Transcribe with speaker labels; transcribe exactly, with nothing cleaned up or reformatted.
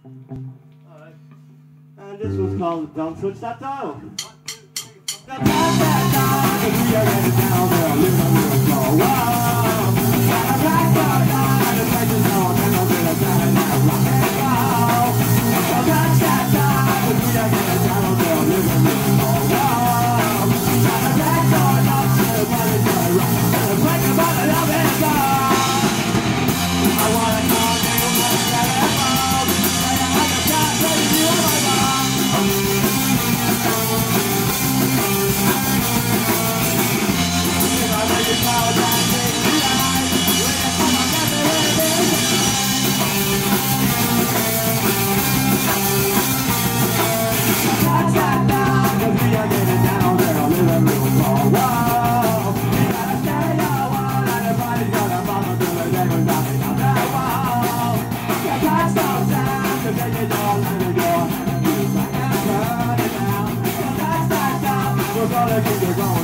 Speaker 1: Alright. And this one's called Don't Touch That Dial. Don't touch that dial, cause we are getting down there, living a little slow. Whoa! Gotta back that dial, and the place is on, and I'll get a down and now rock and roll. Don't touch that dial, cause we are getting down there, living a little slow. Whoa! Gotta back that dial, and the place is on, and the break about the love and go. I wanna call you on the telephone, and I have to stop telling you all I want. If I make you smile, that takes me out. When you come on, that's the way it is. Touch that down, cause we are getting down there, a little real slow. Whoa, you gotta stay a while, and everybody's gonna follow through the day when nothing down there. Whoa, you touch those down, cause then you don't let it go. And you back and turn it down. So touch that down, we're gonna keep it going.